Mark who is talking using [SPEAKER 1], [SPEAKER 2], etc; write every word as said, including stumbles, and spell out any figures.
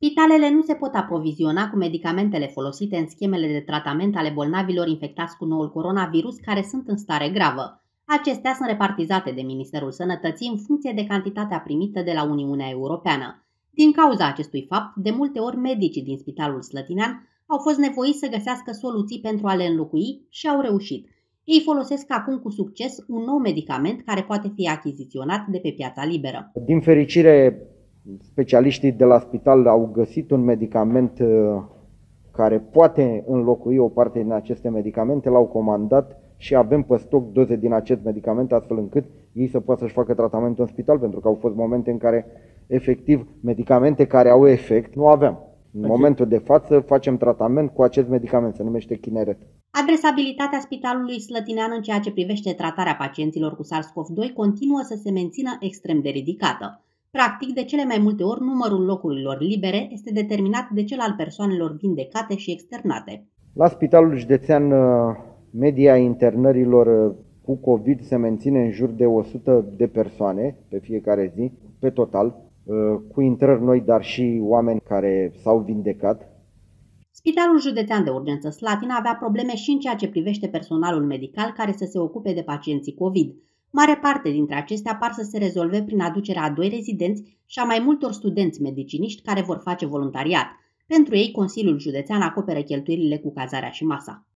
[SPEAKER 1] Spitalele nu se pot aproviziona cu medicamentele folosite în schemele de tratament ale bolnavilor infectați cu noul coronavirus care sunt în stare gravă. Acestea sunt repartizate de Ministerul Sănătății în funcție de cantitatea primită de la Uniunea Europeană. Din cauza acestui fapt, de multe ori medicii din Spitalul Slătinean au fost nevoiți să găsească soluții pentru a le înlocui și au reușit. Ei folosesc acum cu succes un nou medicament care poate fi achiziționat de pe piața liberă.
[SPEAKER 2] Din fericire, specialiștii de la spital au găsit un medicament care poate înlocui o parte din aceste medicamente, l-au comandat și avem pe stoc doze din acest medicament astfel încât ei să poată să-și facă tratamentul în spital, pentru că au fost momente în care efectiv medicamente care au efect nu aveam. În momentul de față facem tratament cu acest medicament, se numește Kineret.
[SPEAKER 1] Adresabilitatea Spitalului Slătinean în ceea ce privește tratarea pacienților cu SARS-CoV doi continuă să se mențină extrem de ridicată. Practic, de cele mai multe ori, numărul locurilor libere este determinat de cel al persoanelor vindecate și externate.
[SPEAKER 2] La Spitalul Județean, media internărilor cu COVID se menține în jur de o sută de persoane pe fiecare zi, pe total, cu intrări noi, dar și oameni care s-au vindecat.
[SPEAKER 1] Spitalul Județean de Urgență Slatina avea probleme și în ceea ce privește personalul medical care să se ocupe de pacienții COVID. Mare parte dintre acestea par să se rezolve prin aducerea a doi rezidenți și a mai multor studenți mediciniști care vor face voluntariat. Pentru ei, Consiliul Județean acoperă cheltuielile cu cazarea și masa.